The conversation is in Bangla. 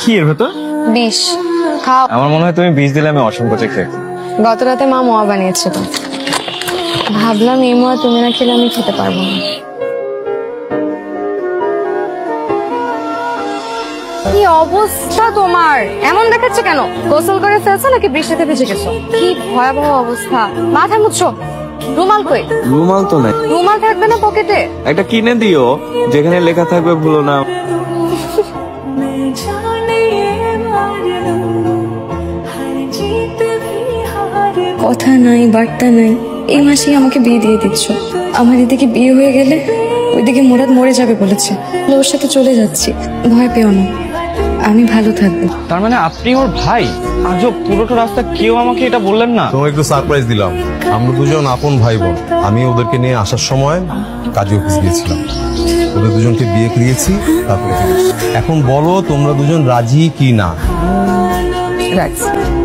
কি এর ভেতর? বিষ খাও। আমার মনে হয় তুমি বিষ দিলে আমি অসংকোচে খেয়ে। গত রাতে মা মোয়া বানিয়েছিল, ভাবলাম এই মোয়া তুমি না খেলে আমি খেতে পারবো না। কি অবস্থা তোমার? এমন দেখাচ্ছে কেন? গোসল করে ফেলছো নাকি বৃষ্টিতে ভিজে গেছো? কি ভয়াবহ অবস্থা। মাথা মুছছো। রুমাল কই? রুমাল তো নাই। রুমাল থাকবে না পকেটে? একটা কিনে দিও যেখানে লেখা থাকবে ভুলো না। কথা নাই বার্তা নাই, এই মাসেই আমাকে বিয়ে দিয়ে দিচ্ছ। আমার এদিকে বিয়ে হয়ে গেলে ওইদিকে মুরাদ মরে যাবে বলেছে, ওর সাথে চলে যাচ্ছি। ভয় পেও না, আমি ভালো থাকবো। তার মানে আপনি ওর ভাই? আজও পুরোটা রাস্তা কেউ আমাকে এটা বললেন না। তোমাকে একটু সারপ্রাইজ দিলাম। আমরা দুজন আপন ভাই বোন। আমি ওদেরকে নিয়ে আসার সময় কাজী অফিস গিয়েছিলাম, ওদের দুজনকে বিয়ে করিয়েছি, তারপরে এখন বলো তোমরা দুজন রাজি কি না? রাজি।